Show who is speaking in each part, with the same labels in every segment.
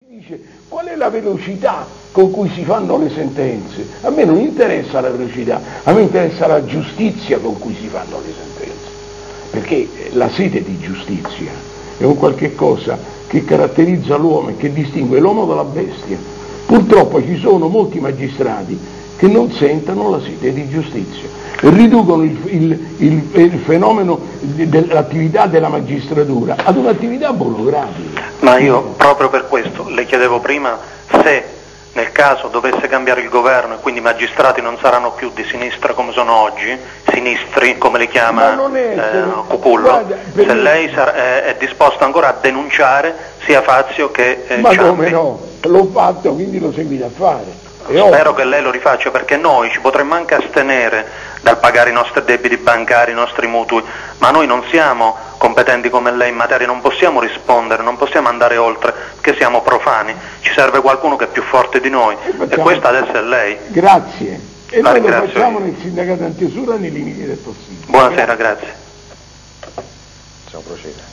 Speaker 1: Dice, qual è la velocità con cui si fanno le sentenze? A me non interessa la velocità, a me interessa la giustizia con cui si fanno le sentenze, perché la sete di giustizia è un qualche cosa che caratterizza l'uomo e che distingue l'uomo dalla bestia. Purtroppo ci sono molti magistrati che non sentono la sete di giustizia e riducono il fenomeno dell'attività della magistratura ad un'attività burocratica.
Speaker 2: Ma io proprio per questo le chiedevo prima se nel caso dovesse cambiare il governo e quindi i magistrati non saranno più di sinistra come sono oggi, sinistri come li chiama Cucullo,
Speaker 1: guarda,
Speaker 2: se lei è disposto ancora a denunciare sia Fazio che
Speaker 1: Ma
Speaker 2: Ciampi.
Speaker 1: come no? L'ho fatto, quindi lo seguite a fare.
Speaker 2: Spero che lei lo rifaccia, perché noi ci potremmo anche astenere dal pagare i nostri debiti bancari, i nostri mutui, ma noi non siamo competenti come lei in materia, non possiamo rispondere, non possiamo andare oltre, perché siamo profani, ci serve qualcuno che è più forte di noi e questa adesso è lei.
Speaker 1: Grazie. E
Speaker 2: La
Speaker 1: noi lo
Speaker 2: ringrazio
Speaker 1: facciamo
Speaker 2: io.
Speaker 1: nel sindacato antiusura nei limiti del possibile.
Speaker 2: Buonasera, grazie.
Speaker 3: Possiamo procedere.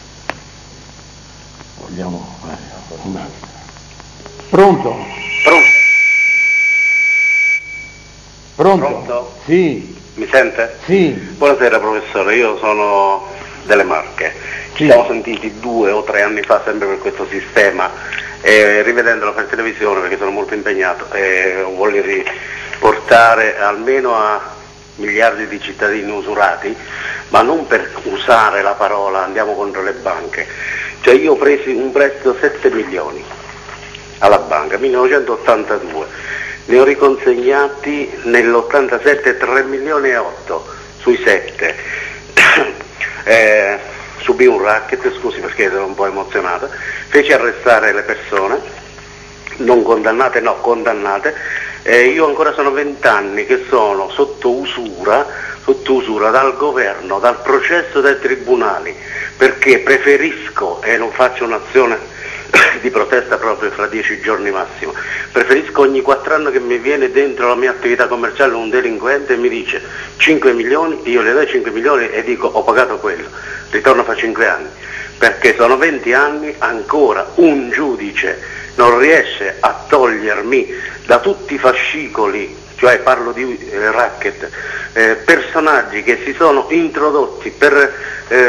Speaker 1: Vogliamo un altro. Pronto?
Speaker 2: Pronto?
Speaker 1: Pronto?
Speaker 4: Pronto?
Speaker 1: Sì,
Speaker 4: Mi sente?
Speaker 1: sì.
Speaker 4: Buonasera professore, io sono delle Marche. Ci
Speaker 1: Sì.
Speaker 4: siamo sentiti 2 o 3 anni fa sempre per questo sistema e rivedendolo per televisione perché sono molto impegnato e voglio riportare almeno a miliardi di cittadini usurati, ma non per usare la parola andiamo contro le banche. Cioè io ho preso un prestito 7 milioni alla banca, 1982. Ne ho riconsegnati nell'87 3 milioni e 8 sui 7. Subì un racket, scusi perché ero un po' emozionato, feci arrestare le persone, non condannate, no, condannate, io ancora sono 20 anni che sono sotto usura dal governo, dal processo dai tribunali, perché preferisco, e non faccio un'azione di protesta proprio fra 10 giorni massimo, preferisco ogni 4 anni che mi viene dentro la mia attività commerciale un delinquente e mi dice 5 milioni, io le do 5 milioni e dico ho pagato quello, ritorno fra 5 anni, perché sono 20 anni ancora un giudice non riesce a togliermi da tutti i fascicoli, cioè parlo di racket, personaggi che si sono introdotti per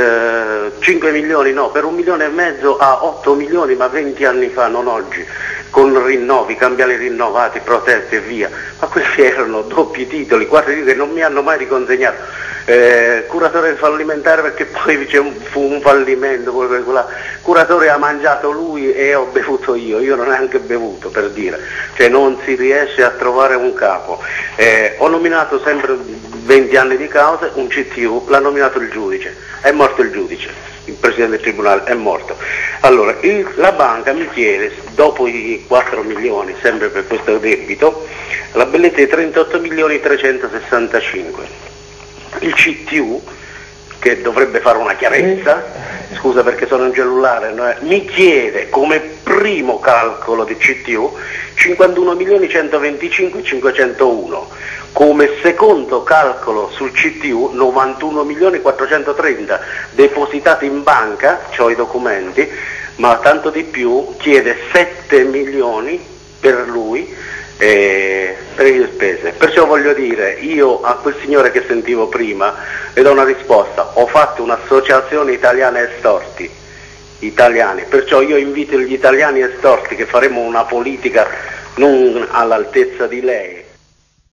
Speaker 4: 5 milioni, no, per 1,5 milioni a 8 milioni, ma 20 anni fa, non oggi, con rinnovi, cambiali rinnovati, proteste e via, ma questi erano doppi titoli, 4 titoli che non mi hanno mai riconsegnato. Curatore fallimentare perché poi fu un fallimento, curatore ha mangiato lui e ho bevuto io non ho neanche bevuto, per dire, cioè non si riesce a trovare un capo. Ho nominato sempre 20 anni di causa, un CTU, l'ha nominato il giudice, è morto il giudice, il presidente del tribunale è morto. Allora, la banca mi chiede, dopo i 4 milioni, sempre per questo debito, la bellezza di 38 milioni 365. Il CTU, che dovrebbe fare una chiarezza, scusa perché sono in cellulare, mi chiede come primo calcolo di CTU 51 milioni 125 501, come secondo calcolo sul CTU 91 milioni 430 depositati in banca, ho i documenti, ma tanto di più chiede 7 milioni per lui per le spese. Perciò voglio dire, io a quel signore che sentivo prima le do una risposta, ho fatto un'associazione italiana estorti, italiani, perciò io invito gli italiani estorti che faremo una politica non all'altezza di lei,